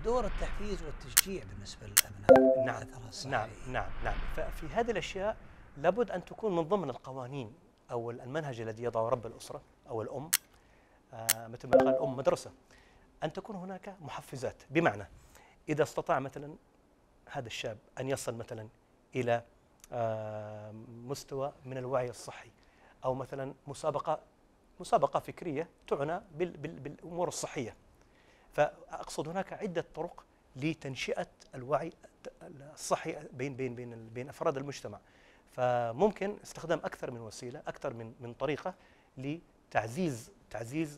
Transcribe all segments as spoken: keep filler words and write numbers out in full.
دور التحفيز والتشجيع بالنسبة للأبناء. نعم نعم نعم نعم. ففي هذه الأشياء لابد أن تكون من ضمن القوانين أو المنهج الذي يضعه رب الأسرة أو الأم. آه مثل ما قال الأم مدرسة، أن تكون هناك محفزات. بمعنى إذا استطاع مثلا هذا الشاب أن يصل مثلا إلى آه مستوى من الوعي الصحي، أو مثلا مسابقة مسابقة فكرية تعنى بال بال بالأمور الصحية، فأقصد هناك عدة طرق لتنشئة الوعي الصحي بين بين بين بين أفراد المجتمع. فممكن استخدام أكثر من وسيلة، أكثر من من طريقة لتعزيز تعزيز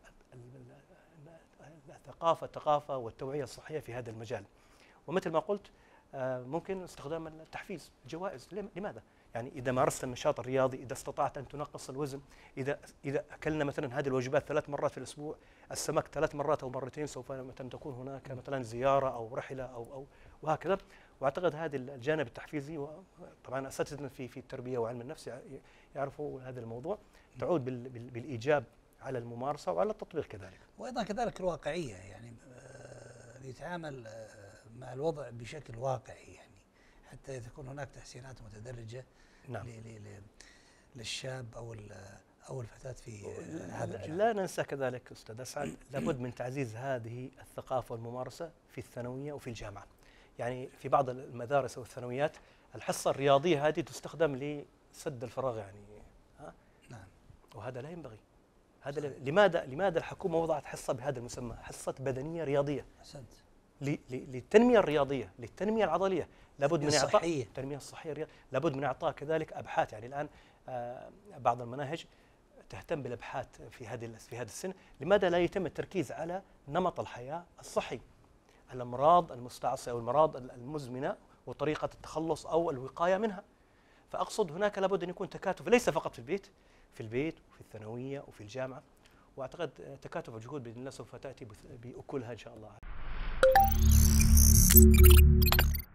الثقافة الثقافة والتوعية الصحية في هذا المجال. ومثل ما قلت ممكن استخدام التحفيز، الجوائز. لماذا؟ يعني إذا مارست النشاط الرياضي، إذا استطعت أن تنقص الوزن، إذا إذا أكلنا مثلا هذه الوجبات ثلاث مرات في الأسبوع، السمك ثلاث مرات أو مرتين، سوف مثلا تكون هناك مثلا زيارة أو رحلة أو أو وهكذا. وأعتقد هذا الجانب التحفيزي، طبعا أساتذتنا في في التربية وعلم النفس يعرفوا هذا الموضوع، تعود بالإيجاب على الممارسة وعلى التطبيق كذلك. وأيضا كذلك الواقعية، يعني يتعامل مع الوضع بشكل واقعي، يعني حتى تكون هناك تحسينات متدرجة. نعم. للشاب أو أو الفتاة في هذا الجانب. لا ننسى كذلك أستاذ أسعد، لابد من تعزيز هذه الثقافة والممارسة في الثانوية وفي الجامعة. يعني في بعض المدارس أو الثانويات الحصة الرياضية هذه تستخدم لسد الفراغ، يعني ها؟ نعم. وهذا لا ينبغي. هذا لماذا لماذا الحكومة وضعت حصة بهذا المسمى، حصة بدنية رياضية؟ أحسنت. للتنمية الرياضية، للتنمية العضلية، لابد من إعطاء التنمية الصحية، لابد من إعطاء كذلك أبحاث. يعني الآن آه بعض المناهج تهتم بالأبحاث في هذه في هذا السن. لماذا لا يتم التركيز على نمط الحياة الصحي، الأمراض المستعصية أو الأمراض المزمنة وطريقة التخلص أو الوقاية منها؟ فأقصد هناك لابد أن يكون تكاتف، ليس فقط في البيت، في البيت وفي الثانوية وفي الجامعة. وأعتقد تكاتف الجهود بإذن الله سوف تأتي بأكلها إن شاء الله.